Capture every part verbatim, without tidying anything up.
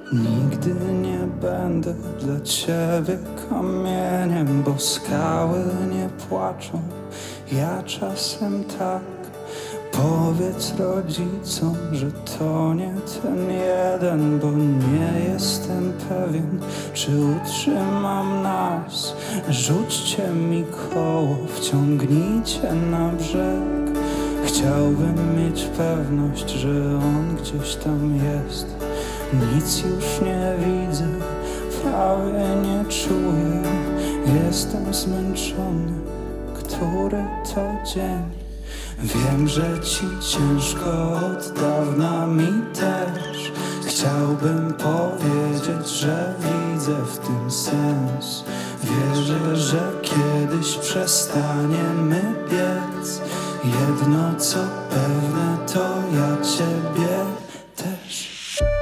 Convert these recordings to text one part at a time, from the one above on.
Nigdy nie będę dla ciebie kamieniem, bo skały nie płaczą, ja czasem tak. Powiedz rodzicom, że to nie ten jeden, bo nie jestem pewien, czy utrzymam nas. Rzućcie mi koło, wciągnijcie na brzeg. Chciałbym mieć pewność, że on gdzieś tam jest. Nic już nie widzę, prawie nie czuję. Jestem zmęczony, który to dzień. Wiem, że ci ciężko, od dawna mi też. Chciałbym powiedzieć, że widzę w tym sens. Wierzę, że kiedyś przestaniemy biec. Jedno co pewne, to ja ciebie też.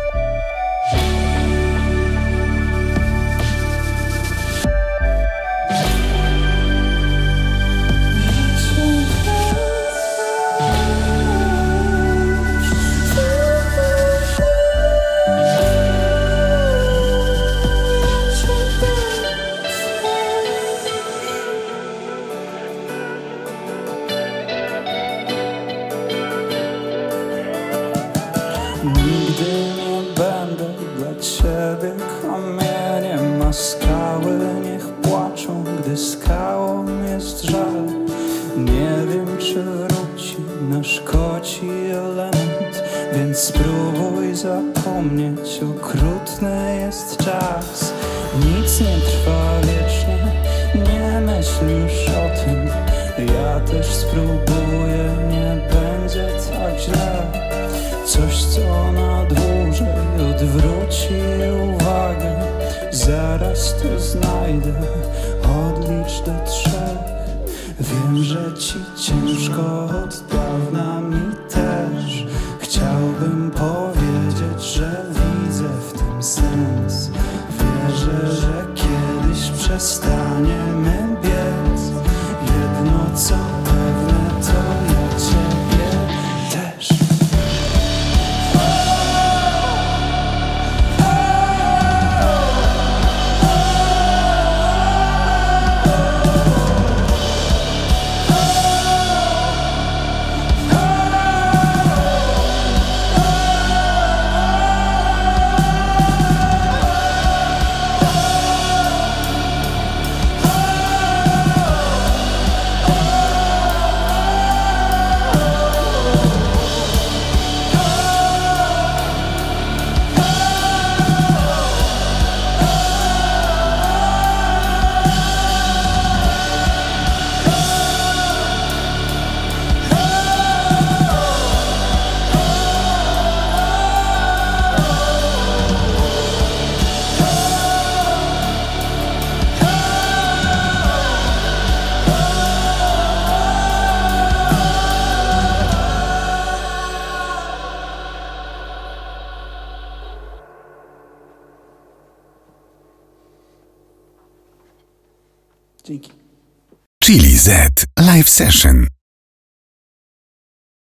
Nigdy nie będę dla ciebie kamieniem, a skały niech płaczą, gdy skałą jest żal. Nie wiem, czy wróci nasz koci element, więc spróbuj zapomnieć, okrutny jest czas. Nic nie trwa wiecznie, nie myśl już o tym. Ja też spróbuję, nie będzie tak źle. Coś, co na dłużej odwróci uwagę. Zaraz to znajdę, odlicz do trzech. Wiem, że ci ciężko, od dawna mi też. Chciałbym powiedzieć, że widzę w tym sens. Wierzę, że kiedyś przestaniemy biec. Jedno co pewne, to ja ciebie też. Dzięki. Chili Z Live Session.